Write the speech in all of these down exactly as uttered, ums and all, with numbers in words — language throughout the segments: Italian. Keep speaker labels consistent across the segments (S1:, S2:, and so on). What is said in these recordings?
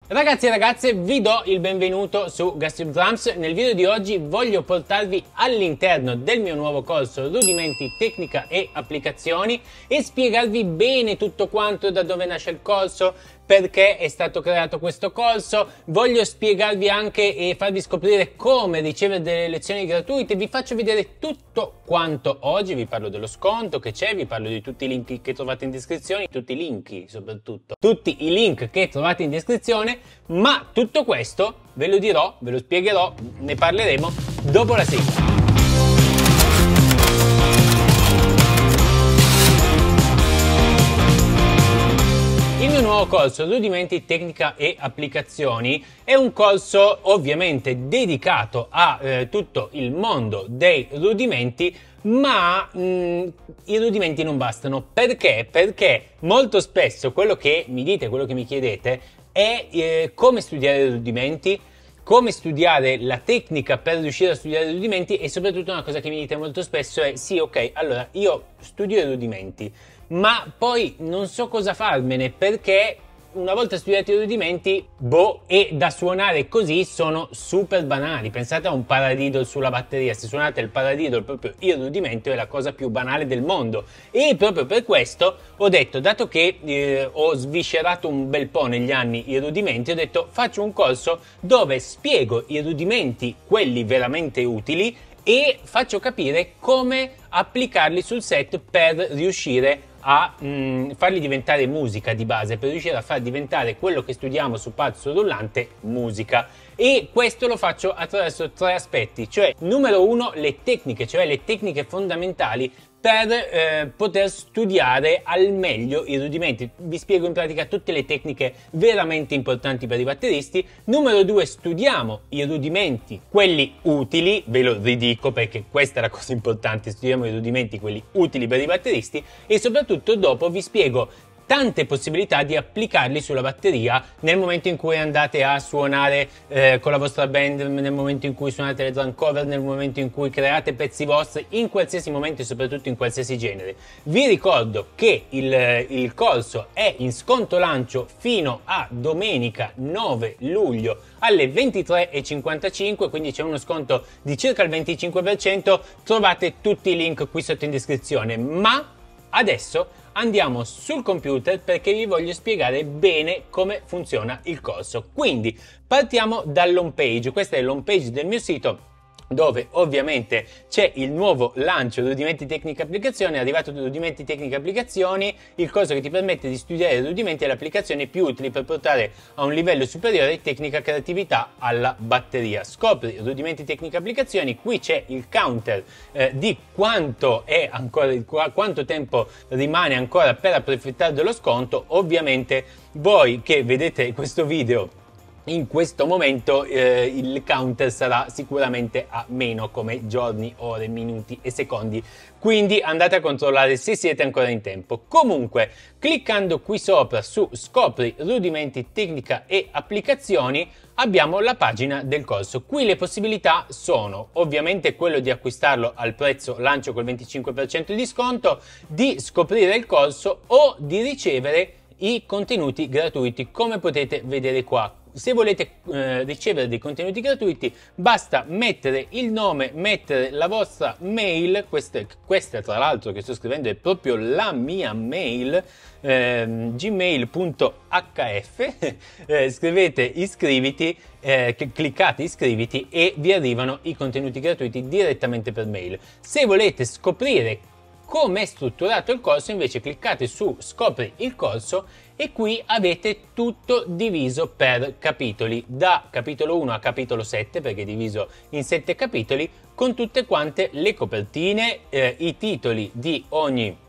S1: Ragazzi e ragazze, vi do il benvenuto su Gastric Drums. Nel video di oggi voglio portarvi all'interno del mio nuovo corso Rudimenti, Tecnica e Applicazioni e spiegarvi bene tutto quanto, da dove nasce il corso, perché è stato creato questo corso. Voglio spiegarvi anche e farvi scoprire come ricevere delle lezioni gratuite. Vi faccio vedere tutto quanto oggi, vi parlo dello sconto che c'è, vi parlo di tutti i link che trovate in descrizione, tutti i link soprattutto, tutti i link che trovate in descrizione, ma tutto questo ve lo dirò, ve lo spiegherò, ne parleremo dopo la sigla. Il mio nuovo corso Rudimenti, Tecnica e Applicazioni è un corso ovviamente dedicato a eh, tutto il mondo dei rudimenti, ma mh, i rudimenti non bastano. Perché? Perché molto spesso quello che mi dite, quello che mi chiedete è eh, come studiare i rudimenti, come studiare la tecnica per riuscire a studiare i rudimenti, e soprattutto una cosa che mi dite molto spesso è: sì, ok, allora io studio i rudimenti, ma poi non so cosa farmene, perché una volta studiati i rudimenti, boh, e da suonare così sono super banali. Pensate a un paradiddle sulla batteria: se suonate il paradiddle, proprio il rudimento è la cosa più banale del mondo. E proprio per questo ho detto, dato che eh, ho sviscerato un bel po' negli anni i rudimenti, ho detto faccio un corso dove spiego i rudimenti, quelli veramente utili, e faccio capire come applicarli sul set per riuscire a mh, farli diventare musica di base, per riuscire a far diventare quello che studiamo su pazzo rullante musica. E questo lo faccio attraverso tre aspetti, cioè numero uno, le tecniche, cioè le tecniche fondamentali per eh, poter studiare al meglio i rudimenti. Vi spiego in pratica tutte le tecniche veramente importanti per i batteristi. Numero due, studiamo i rudimenti, quelli utili, ve lo ridico perché questa è la cosa importante, studiamo i rudimenti, quelli utili per i batteristi, e soprattutto dopo vi spiego tante possibilità di applicarli sulla batteria nel momento in cui andate a suonare eh, con la vostra band, nel momento in cui suonate le drum cover, nel momento in cui create pezzi vostri, in qualsiasi momento e soprattutto in qualsiasi genere. Vi ricordo che il, il corso è in sconto lancio fino a domenica nove luglio alle ventitré e cinquantacinque, quindi c'è uno sconto di circa il venticinque per cento. Trovate tutti i link qui sotto in descrizione, ma adesso andiamo sul computer perché vi voglio spiegare bene come funziona il corso. Quindi partiamo dall'home page. Questa è l'home page del mio sito, dove ovviamente c'è il nuovo lancio Rudimenti, Tecnica, Applicazioni. È arrivato Rudimenti, Tecnica, Applicazioni, il corso che ti permette di studiare i rudimenti e le applicazioni più utili per portare a un livello superiore tecnica, creatività alla batteria. Scopri Rudimenti, Tecnica, Applicazioni. Qui c'è il counter eh, di quanto è ancora, quanto tempo rimane ancora per approfittare dello sconto. Ovviamente voi che vedete questo video in questo momento eh, il counter sarà sicuramente a meno, come giorni, ore, minuti e secondi, quindi andate a controllare se siete ancora in tempo. Comunque, cliccando qui sopra su Scopri Rudimenti, Tecnica e Applicazioni, abbiamo la pagina del corso. Qui le possibilità sono ovviamente quello di acquistarlo al prezzo lancio col venticinque per cento di sconto, di scoprire il corso o di ricevere i contenuti gratuiti, come potete vedere qua. Se volete eh, ricevere dei contenuti gratuiti, basta mettere il nome, mettere la vostra mail. Questa, questa tra l'altro che sto scrivendo è proprio la mia mail, eh, gmail punto h f, eh, scrivete iscriviti, eh, cliccate iscriviti e vi arrivano i contenuti gratuiti direttamente per mail. Se volete scoprire come è strutturato il corso, invece cliccate su Scopri il corso e qui avete tutto diviso per capitoli, da capitolo uno a capitolo sette, perché è diviso in sette capitoli, con tutte quante le copertine, eh, i titoli di ogni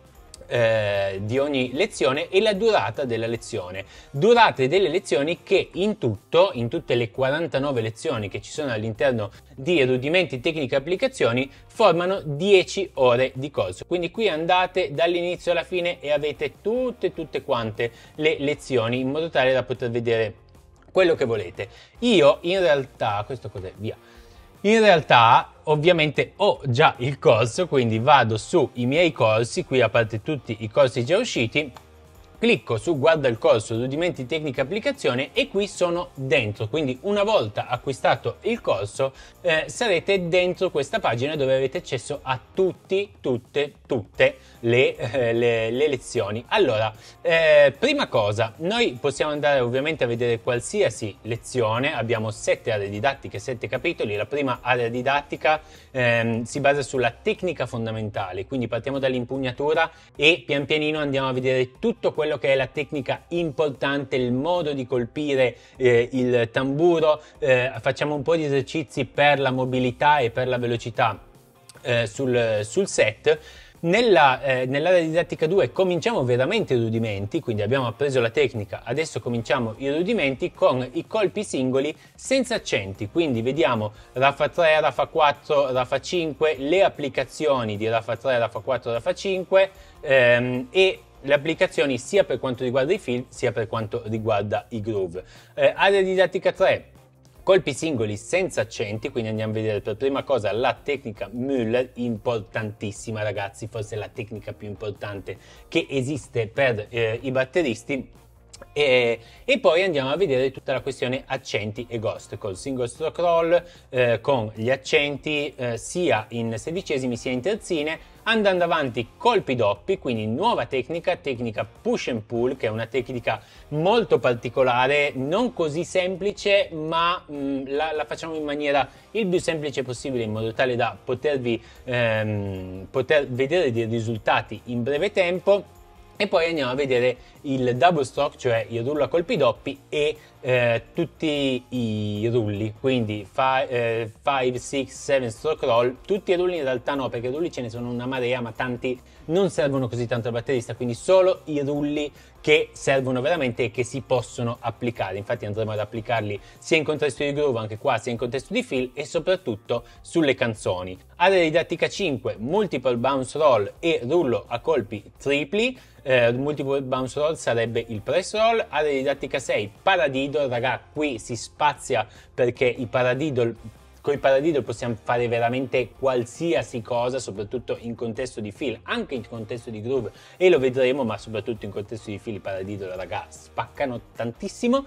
S1: Eh, di ogni lezione e la durata della lezione. Durate delle lezioni che in tutto, in tutte le quarantanove lezioni che ci sono all'interno di Rudimenti, Tecnica e Applicazioni, formano dieci ore di corso. Quindi qui andate dall'inizio alla fine e avete tutte tutte quante le lezioni, in modo tale da poter vedere quello che volete. Io in realtà, questo cos'è? Via. In realtà ovviamente ho già il corso, quindi vado sui miei corsi, qui a parte tutti i corsi già usciti, clicco su guarda il corso, rudimenti, tecnica, applicazione e qui sono dentro, quindi una volta acquistato il corso eh, sarete dentro questa pagina dove avete accesso a tutti, tutte, tutte le, eh, le, le lezioni. Allora, eh, prima cosa, noi possiamo andare ovviamente a vedere qualsiasi lezione, abbiamo sette aree didattiche, sette capitoli. La prima area didattica ehm, si basa sulla tecnica fondamentale, quindi partiamo dall'impugnatura e pian pianino andiamo a vedere tutto quello che è la tecnica importante, il modo di colpire eh, il tamburo, eh, facciamo un po' di esercizi per la mobilità e per la velocità eh, sul, sul set. Nella, eh, nell'area didattica due cominciamo veramente i rudimenti, quindi abbiamo appreso la tecnica, adesso cominciamo i rudimenti con i colpi singoli senza accenti, quindi vediamo Rafa tre, Rafa quattro, Rafa cinque, le applicazioni di Rafa tre, Rafa quattro, Rafa cinque ehm, e le applicazioni sia per quanto riguarda i fill sia per quanto riguarda i groove. Eh, area didattica tre, colpi singoli senza accenti, quindi andiamo a vedere per prima cosa la tecnica Müller, importantissima ragazzi, forse la tecnica più importante che esiste per eh, i batteristi. E, e poi andiamo a vedere tutta la questione accenti e ghost col single stroke roll, eh, con gli accenti eh, sia in sedicesimi sia in terzine, andando avanti colpi doppi, quindi nuova tecnica, tecnica push and pull, che è una tecnica molto particolare, non così semplice, ma mh, la, la facciamo in maniera il più semplice possibile in modo tale da potervi ehm, poter vedere dei risultati in breve tempo. E poi andiamo a vedere il double stroke, cioè il rullo a colpi doppi e eh, tutti i rulli, quindi cinque, sei, sette stroke roll. Tutti i rulli in realtà no, perché i rulli ce ne sono una marea, ma tanti non servono così tanto al batterista, quindi solo i rulli che servono veramente e che si possono applicare. Infatti andremo ad applicarli sia in contesto di groove, anche qua, sia in contesto di fill e soprattutto sulle canzoni. Area didattica cinque, multiple bounce roll e rullo a colpi tripli. Eh, multiple bounce roll sarebbe il press roll. Area didattica sei, paradiddle. Raga, qui si spazia perché i paradiddle, con i paradiddle possiamo fare veramente qualsiasi cosa, soprattutto in contesto di fill, anche in contesto di groove, e lo vedremo, ma soprattutto in contesto di fill i paradiddle, raga, spaccano tantissimo.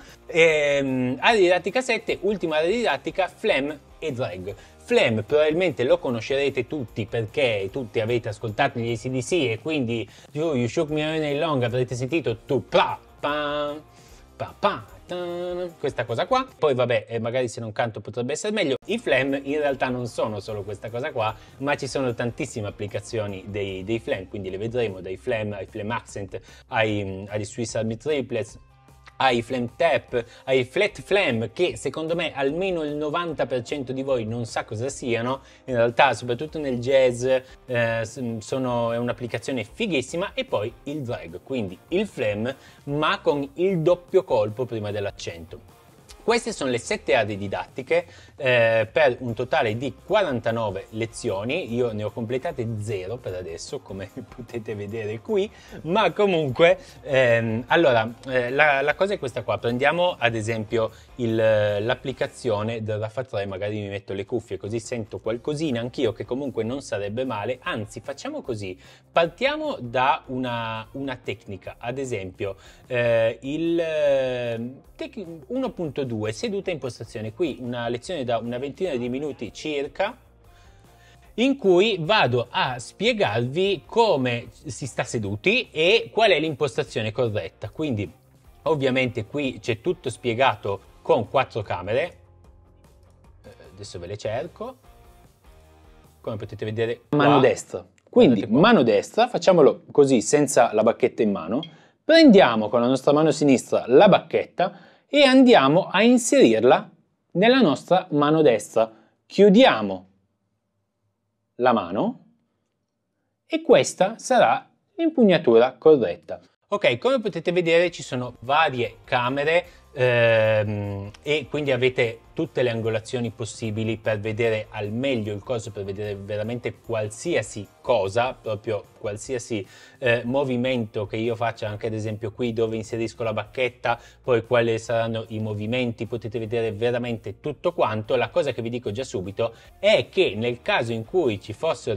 S1: Ehm, area didattica sette, ultima area didattica, flam e drag. Flam probabilmente lo conoscerete tutti perché tutti avete ascoltato gli A C D C e quindi oh, You Shook Me All Night Long, avrete sentito tu pa pa pa pa questa cosa qua. Poi vabbè, eh, magari se non canto potrebbe essere meglio. I flam in realtà non sono solo questa cosa qua, ma ci sono tantissime applicazioni dei, dei flam, quindi le vedremo dai flam ai flam accent, ai, agli Swiss Army Triplets, ai flam tap, ai flat flam, che secondo me almeno il novanta per cento di voi non sa cosa siano. In realtà soprattutto nel jazz eh, sono, è un'applicazione fighissima. E poi il drag, quindi il flam ma con il doppio colpo prima dell'accento. Queste sono le sette aree didattiche eh, per un totale di quarantanove lezioni. Io ne ho completate zero per adesso, come potete vedere qui, ma comunque ehm, allora eh, la, la cosa è questa qua. Prendiamo ad esempio l'applicazione del Rafa tre, magari mi metto le cuffie così sento qualcosina anch'io, che comunque non sarebbe male. Anzi, facciamo così, partiamo da una, una tecnica, ad esempio eh, il eh, uno punto due, seduta in postazione. Qui una lezione da una ventina di minuti circa, in cui vado a spiegarvi come si sta seduti e qual è l'impostazione corretta. Quindi ovviamente qui c'è tutto spiegato con quattro camere. Adesso ve le cerco. Come potete vedere, mano destra. Quindi mano destra, facciamolo così senza la bacchetta in mano. Prendiamo con la nostra mano sinistra la bacchetta e andiamo a inserirla nella nostra mano destra. Chiudiamo la mano e questa sarà l'impugnatura corretta. Ok, come potete vedere ci sono varie camere ehm, e quindi avete tutte le angolazioni possibili per vedere al meglio il corso, per vedere veramente qualsiasi cosa, proprio qualsiasi eh, movimento che io faccia, anche ad esempio qui dove inserisco la bacchetta, poi quali saranno i movimenti, potete vedere veramente tutto quanto. La cosa che vi dico già subito è che nel caso in cui ci fossero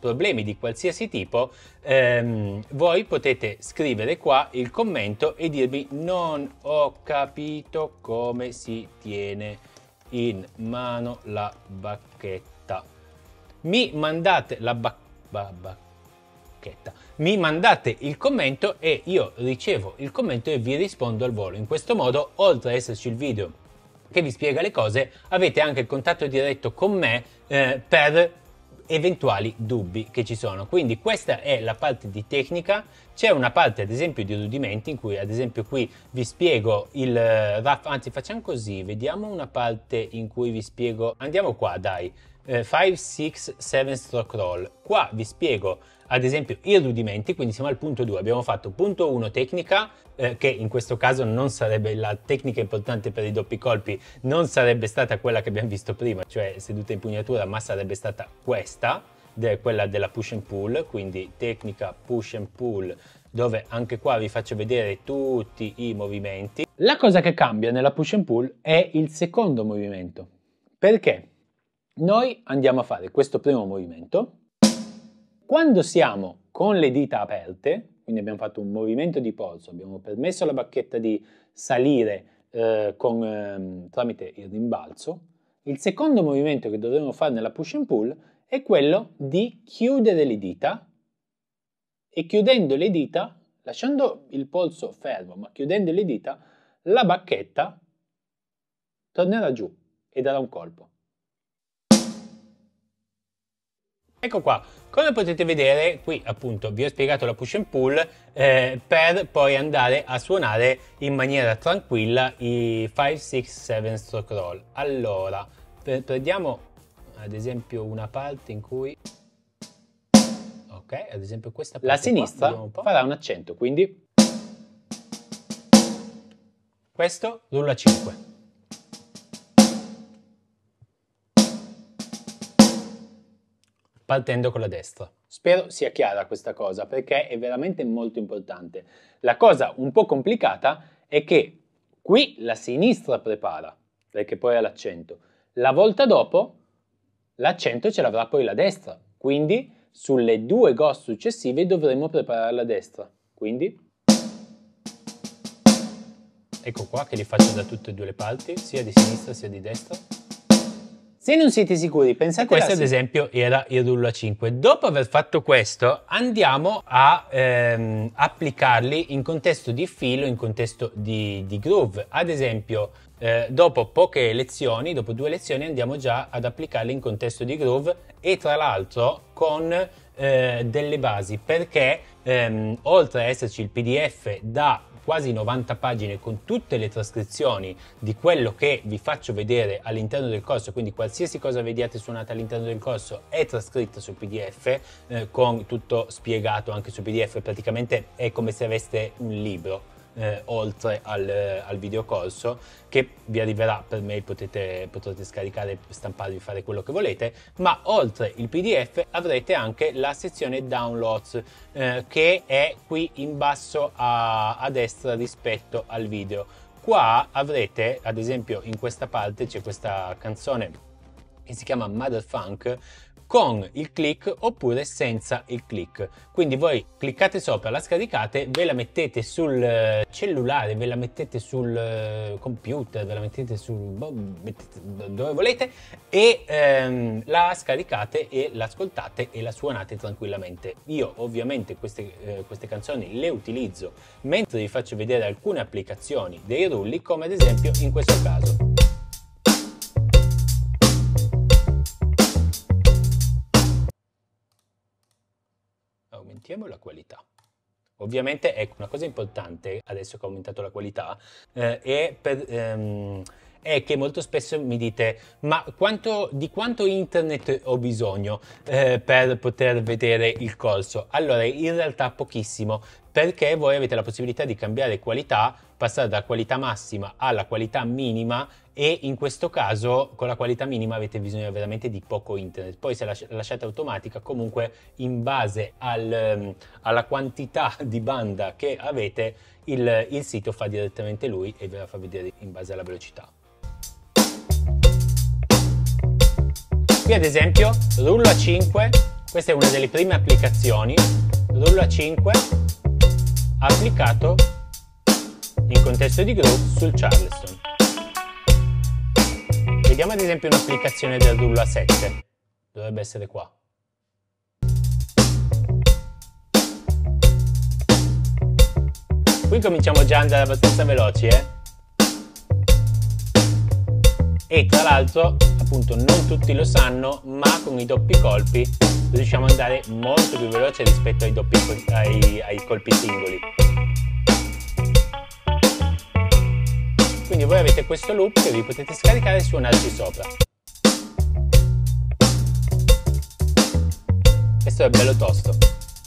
S1: problemi di qualsiasi tipo, ehm, voi potete scrivere qua il commento e dirmi: non ho capito come si tiene in mano la bacchetta. Mi mandate la ba ba bacchetta. Mi mandate il commento e io ricevo il commento e vi rispondo al volo. In questo modo, oltre ad esserci il video che vi spiega le cose, avete anche il contatto diretto con me eh, per eventuali dubbi che ci sono. Quindi questa è la parte di tecnica. C'è una parte ad esempio di rudimenti in cui ad esempio qui vi spiego il rough, anzi facciamo così, vediamo una parte in cui vi spiego, andiamo qua dai, eh, cinque, sei, sette stroke roll. Qua vi spiego ad esempio i rudimenti, quindi siamo al punto due, abbiamo fatto punto uno tecnica, eh, che in questo caso non sarebbe la tecnica importante per i doppi colpi, non sarebbe stata quella che abbiamo visto prima, cioè seduta impugnatura, ma sarebbe stata questa, de quella della push and pull, quindi tecnica push and pull, dove anche qua vi faccio vedere tutti i movimenti. La cosa che cambia nella push and pull è il secondo movimento, perché noi andiamo a fare questo primo movimento. Quando siamo con le dita aperte, quindi abbiamo fatto un movimento di polso, abbiamo permesso alla bacchetta di salire eh, con, eh, tramite il rimbalzo, il secondo movimento che dovremo fare nella push and pull è quello di chiudere le dita e chiudendo le dita, lasciando il polso fermo, ma chiudendo le dita, la bacchetta tornerà giù e darà un colpo. Ecco qua, come potete vedere qui appunto vi ho spiegato la push and pull eh, per poi andare a suonare in maniera tranquilla i cinque, sei, sette stroke roll. Allora, prendiamo ad esempio una parte in cui, ok, ad esempio questa parte, la sinistra qua, un farà un accento, quindi questo rulla cinque. Partendo con la destra. Spero sia chiara questa cosa perché è veramente molto importante. La cosa un po' complicata è che qui la sinistra prepara, perché poi ha l'accento. La volta dopo l'accento ce l'avrà poi la destra, quindi sulle due ghost successive dovremo preparare la destra. Quindi ecco qua che li faccio da tutte e due le parti, sia di sinistra sia di destra. Se non siete sicuri, pensate, questo ad esempio era il rullo a cinque. Dopo aver fatto questo andiamo a ehm, applicarli in contesto di filo, in contesto di, di groove. Ad esempio eh, dopo poche lezioni, dopo due lezioni andiamo già ad applicarli in contesto di groove e tra l'altro con eh, delle basi, perché ehm, oltre a esserci il P D F da quasi novanta pagine con tutte le trascrizioni di quello che vi faccio vedere all'interno del corso, quindi qualsiasi cosa vediate suonata all'interno del corso è trascritta sul P D F eh, con tutto spiegato anche sul P D F, praticamente è come se aveste un libro eh, oltre al, al videocorso che vi arriverà per mail, potete, potrete scaricare, stamparvi, fare quello che volete, ma oltre il P D F avrete anche la sezione downloads eh, che è qui in basso a, a destra rispetto al video. Qua avrete ad esempio in questa parte c'è questa canzone che si chiama Mother Funk con il click oppure senza il click, quindi voi cliccate sopra, la scaricate, ve la mettete sul cellulare, ve la mettete sul computer, ve la mettete sul mettete dove volete e ehm, la scaricate e l'ascoltate e la suonate tranquillamente. Io ovviamente queste, eh, queste canzoni le utilizzo mentre vi faccio vedere alcune applicazioni dei rulli, come ad esempio in questo caso. Aumentiamo la qualità. Ovviamente ecco, una cosa importante adesso che ho aumentato la qualità eh, è, per, ehm, è che molto spesso mi dite: ma quanto, di quanto internet ho bisogno eh, per poter vedere il corso? Allora in realtà pochissimo, perché voi avete la possibilità di cambiare qualità, passare dalla qualità massima alla qualità minima, e in questo caso con la qualità minima avete bisogno veramente di poco internet. Poi se la lasciate automatica, comunque in base al, alla quantità di banda che avete, il, il sito fa direttamente lui e ve la fa vedere in base alla velocità. Qui ad esempio rullo a cinque, Questa è una delle prime applicazioni, rullo a cinque, applicato in contesto di groove sul Charleston. Vediamo ad esempio un'applicazione del rullo a sette, dovrebbe essere qua. Qui cominciamo già ad andare abbastanza veloci, eh? E tra l'altro, appunto, non tutti lo sanno, ma con i doppi colpi riusciamo ad andare molto più veloce rispetto ai, doppi, ai, ai colpi singoli. Quindi voi avete questo loop che vi potete scaricare e suonarci sopra. Questo è bello tosto.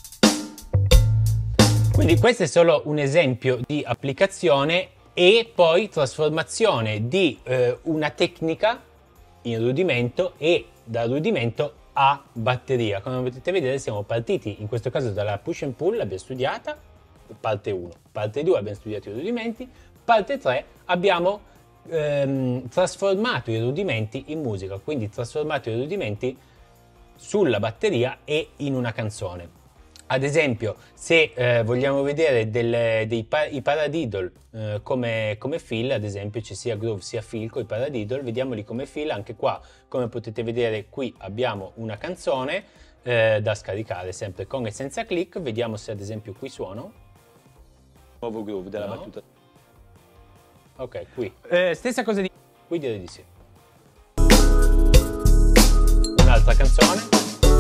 S1: Quindi questo è solo un esempio di applicazione e poi trasformazione di eh, una tecnica in rudimento e da rudimento a batteria. Come potete vedere siamo partiti in questo caso dalla push and pull, l'abbiamo studiata, parte uno, parte due abbiamo studiato i rudimenti, parte tre abbiamo ehm, trasformato i rudimenti in musica, quindi trasformato i rudimenti sulla batteria e in una canzone. Ad esempio, se eh, vogliamo vedere del, dei pa i paradiddle eh, come, come fill, ad esempio c'è sia groove sia fill con i paradiddle, vediamoli come fill. Anche qua, come potete vedere, qui abbiamo una canzone eh, da scaricare sempre con e senza click. Vediamo se ad esempio qui suono. Nuovo groove della no. battuta. Ok, qui. Eh, stessa cosa di... Qui direi di sì. Un'altra canzone.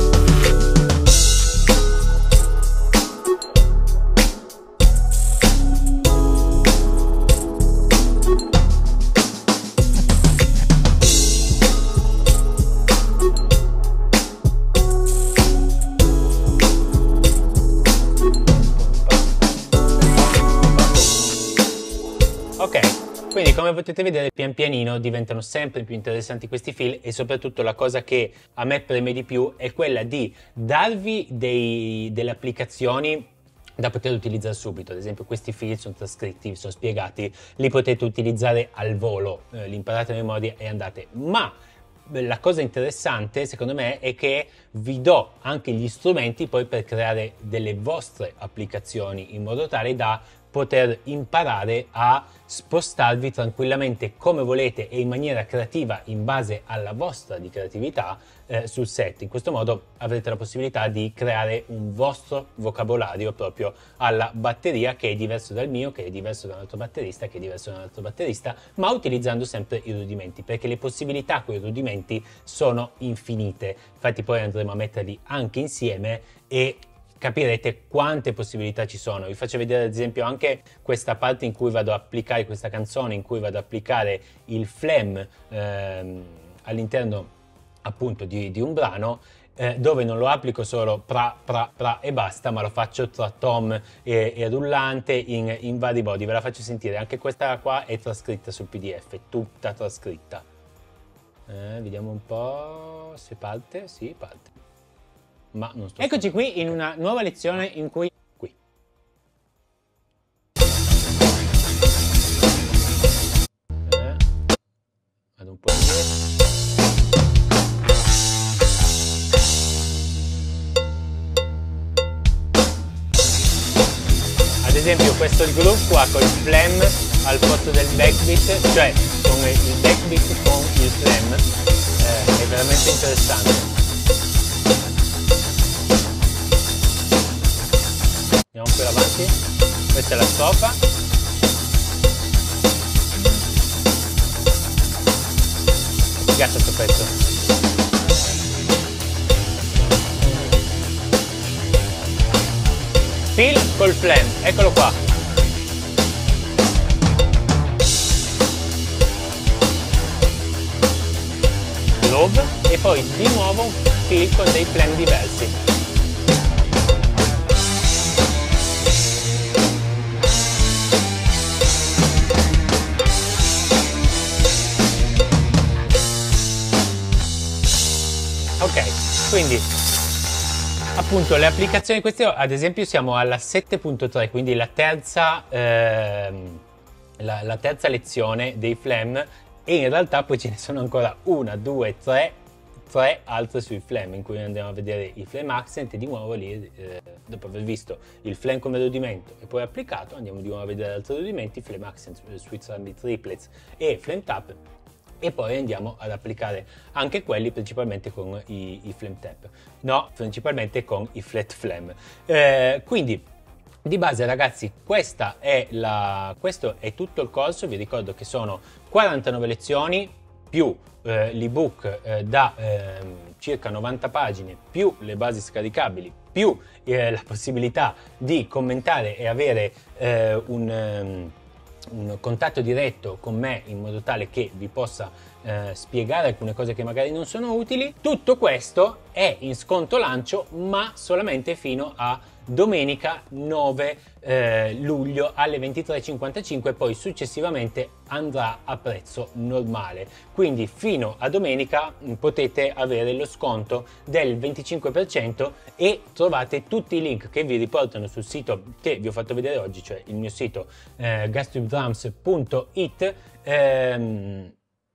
S1: Ok, quindi come potete vedere pian pianino diventano sempre più interessanti questi fill e soprattutto la cosa che a me preme di più è quella di darvi dei, delle applicazioni da poter utilizzare subito. Ad esempio questi fill sono trascritti, sono spiegati, li potete utilizzare al volo, eh, li imparate a memoria e andate. Ma la cosa interessante secondo me è che vi do anche gli strumenti poi per creare delle vostre applicazioni in modo tale da poter imparare a spostarvi tranquillamente come volete e in maniera creativa in base alla vostra di creatività eh, sul set. In questo modo avrete la possibilità di creare un vostro vocabolario proprio alla batteria, che è diverso dal mio, che è diverso da un altro batterista, che è diverso da un altro batterista, ma utilizzando sempre i rudimenti, perché le possibilità con i rudimenti sono infinite. Infatti poi andremo a metterli anche insieme e capirete quante possibilità ci sono. Vi faccio vedere ad esempio anche questa parte in cui vado ad applicare questa canzone, in cui vado ad applicare il flam ehm, all'interno appunto di, di un brano, eh, dove non lo applico solo pra, pra, pra e basta, ma lo faccio tra tom e, e rullante in, in vari modi. Ve la faccio sentire. Anche questa qua è trascritta sul P D F, è tutta trascritta. Eh, vediamo un po' se parte. Sì, parte. Ma non sto Eccoci qui in una nuova lezione in cui... Qui. Eh, vado un po' indietro. Ad esempio questo groove qua con il flam al posto del backbeat, cioè con il backbeat con il flam, eh, è veramente interessante. Andiamo più avanti, questa è la strofa. Mi piace questo pezzo. Fill col flam, eccolo qua. Groove e poi di nuovo un fill con dei flam diversi. Ok, quindi appunto le applicazioni queste, ad esempio siamo alla sette punto tre, quindi la terza, ehm, la, la terza lezione dei flam, e in realtà poi ce ne sono ancora una, due, tre, tre altre sui flame, in cui andiamo a vedere i flame accent e di nuovo lì, eh, dopo aver visto il flame come rudimento e poi applicato, andiamo di nuovo a vedere altri rudimenti, flame accent, switch army triplets e flame tap, e poi andiamo ad applicare anche quelli principalmente con i, i flame tap, no, principalmente con i flat flame. Eh, quindi di base ragazzi questa è la, questo è tutto il corso. Vi ricordo che sono quarantanove lezioni più eh, l'ebook eh, da eh, circa novanta pagine, più le basi scaricabili, più eh, la possibilità di commentare e avere eh, un, um, un contatto diretto con me in modo tale che vi possa eh, spiegare alcune cose che magari non sono utili. Tutto questo è in sconto lancio, ma solamente fino a domenica nove eh, luglio alle ventitré e cinquantacinque, poi successivamente andrà a prezzo normale. Quindi fino a domenica mh, potete avere lo sconto del venticinque per cento e trovate tutti i link che vi riportano sul sito che vi ho fatto vedere oggi, cioè il mio sito eh, gas tube drums punto it. ehm,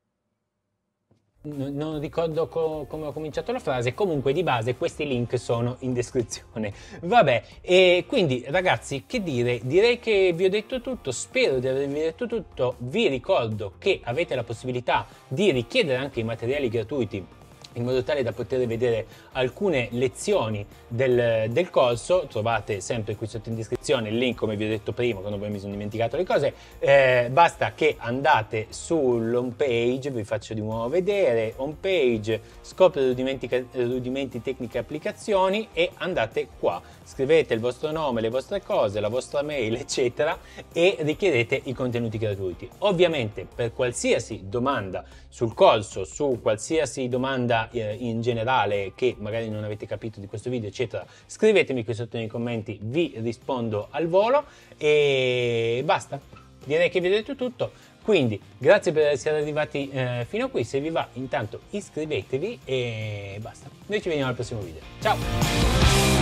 S1: Non ricordo co come ho cominciato la frase, comunque di base questi link sono in descrizione. Vabbè, e quindi ragazzi, che dire, direi che vi ho detto tutto, spero di avervi detto tutto. Vi ricordo che avete la possibilità di richiedere anche i materiali gratuiti in modo tale da poter vedere alcune lezioni del, del corso. Trovate sempre qui sotto in descrizione il link, come vi ho detto prima, quando poi mi sono dimenticato le cose. Eh, basta che andate sull'home page, vi faccio di nuovo vedere, home page, scopri rudimenti, rudimenti tecniche e applicazioni, e andate qua, scrivete il vostro nome, le vostre cose, la vostra mail, eccetera, e richiedete i contenuti gratuiti. Ovviamente per qualsiasi domanda sul corso, su qualsiasi domanda in generale che magari non avete capito di questo video, eccetera, scrivetemi qui sotto nei commenti, vi rispondo al volo. E basta, direi che vi ho detto tutto. Quindi grazie per essere arrivati eh, fino a qui. Se vi va, intanto iscrivetevi e basta. Noi ci vediamo al prossimo video. Ciao!